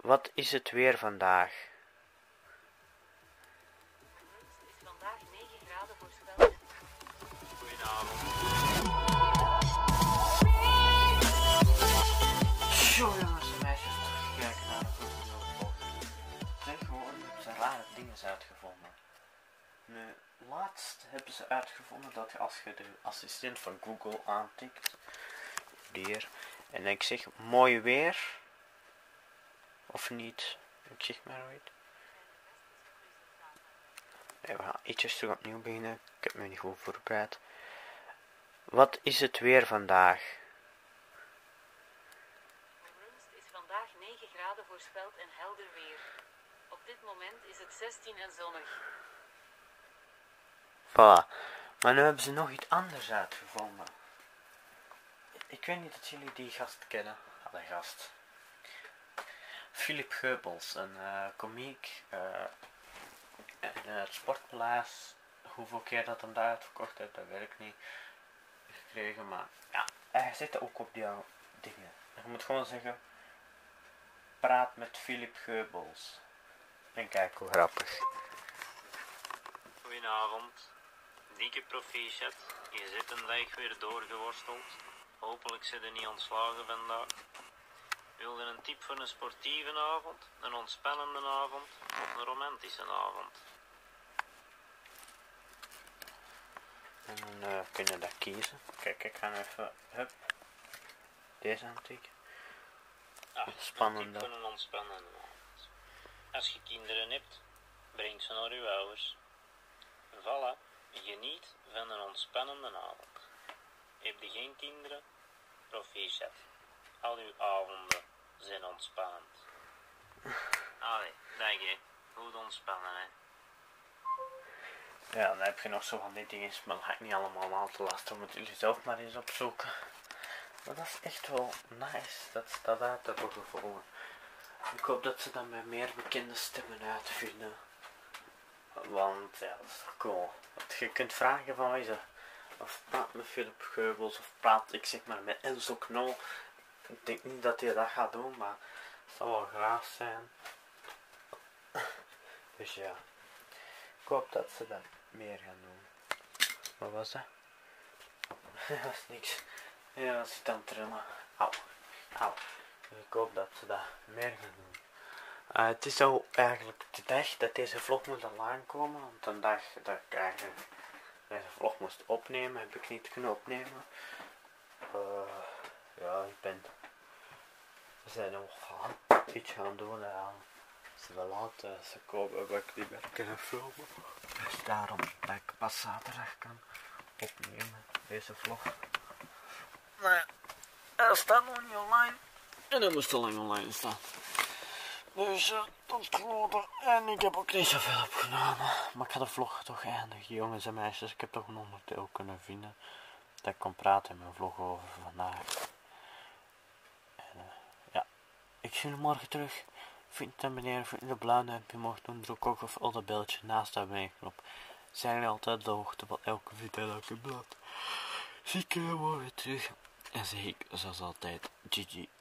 Wat is het weer vandaag? Het is vandaag 9 graden voorspeld. Goedenavond. Zo jongens en meisjes, terugkijken naar de volgende. Tegenwoordig hebben ze rare dingen uitgevonden. Nu, laatst hebben ze uitgevonden dat als je de assistent van Google aantikt, hier, en ik zeg mooi weer, of niet, ik zeg maar weet. Nee, we gaan ietsjes terug opnieuw beginnen, ik heb me niet goed voorbereid. Wat is het weer vandaag? Is vandaag 9 graden voorspeld en helder weer. Op dit moment is het 16 en zonnig. Voilà. Maar nu hebben ze nog iets anders uitgevonden. Ik weet niet dat jullie die gast kennen. Allee, gast. Philip Geubels, een komiek. In het Sportpaleis. Hoeveel keer dat hem daar uitverkocht heeft, dat weet ik niet. Gekregen, maar ja, hij zit ook op die dingen. Je moet gewoon zeggen: praat met Philip Geubels. En kijk hoe grappig. Goedenavond. Dikke proficiat. Je zit een dag weer doorgeworsteld. Hopelijk zit je niet ontslagen vandaag. Wilde een tip voor een sportieve avond, een ontspannende avond of een romantische avond? En dan kun je dat kiezen. Kijk, ik ga even deze aantikken. Spannende. Een tip voor een ontspannende avond. Als je kinderen hebt, breng ze naar uw ouders. Voilà, geniet van een ontspannende avond. Heb je geen kinderen? Proficiat. Al uw avonden zijn ontspannend. Allee, dag hè. Goed ontspannen hè. Ja, dan heb je nog zo van die dingen, maar dat ga ik niet allemaal te lastig, moeten jullie zelf maar eens opzoeken. Maar dat is echt wel nice, dat ze dat uit hebben gevonden. Ik hoop dat ze dat met meer bekende stemmen uitvinden. Want ja, dat is toch cool. Want je kunt vragen van wie ze, of praat met Philip Geubels, of praat ik zeg maar met Enzo Knol. Ik denk niet dat hij dat gaat doen, maar het zal wel graag zijn. Dus ja, ik hoop dat ze dat meer gaan doen. Wat was dat? Dat was niks. Ja, dat zit aan het trillen. Auw. Ik hoop dat ze dat meer gaan doen. Het is zo eigenlijk de dag dat deze vlog moet al aankomen. Want de dag dat ik eigenlijk deze vlog moest opnemen, heb ik niet kunnen opnemen. Ja, we zijn nog iets gaan doen. Ze wel laten ze komen dat ik niet meer kunnen filmen. Dus daarom dat ik pas zaterdag kan opnemen, deze vlog. Maar ja, hij staat nog niet online. En hij moest al lang online staan. Dus dat is kloten. En ik heb ook niet zoveel opgenomen. Maar ik ga de vlog toch eindigen, jongens en meisjes. Ik heb toch een onderdeel kunnen vinden dat ik kon praten in mijn vlog over vandaag. En ja, ik zie jullie morgen terug. Vind het abonneren, vind de blauwe duimpje mocht doen. Druk ook op dat belletje naast de abonneerknop. Zijn jullie altijd op de hoogte van elke video dat ik upload. Zie ik jullie morgen terug. En zeg ik zoals altijd, GG.